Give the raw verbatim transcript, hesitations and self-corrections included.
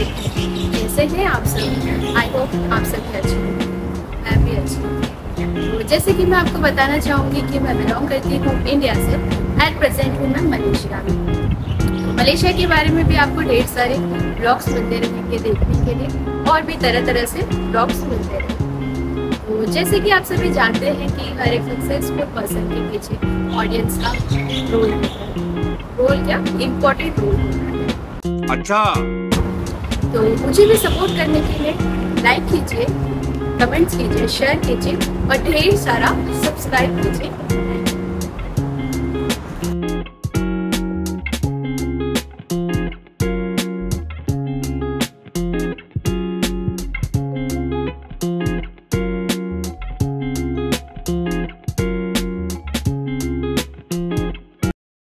कैसे हैं आप सब? आई होप आप सब भी अच्छे हैं, मैं भी अच्छी हूँ। तो जैसे कि मैं आपको बताना चाहूँगी कि मैं बिलोंग करती हूँ इंडिया से। एट प्रेजेंट हूँ मैं मलेशिया में। तो मलेशिया के बारे में भी आपको ढेर सारे ब्लॉग्स मिलते रहेंगे देखने के लिए, और भी तरह तरह से ब्लॉग्स मिलते रहेंगे। तो जैसे कि आप सभी जानते हैं कि हर एक सक्सेसफुल पर्सन के पीछे ऑडियंस का रोल होता है। रोल क्या, इम्पोर्टेंट रोल होता है। अच्छा, तो मुझे भी सपोर्ट करने के लिए लाइक कीजिए, कमेंट्स कीजिए, शेयर कीजिए और ढेर सारा सब्सक्राइब कीजिए।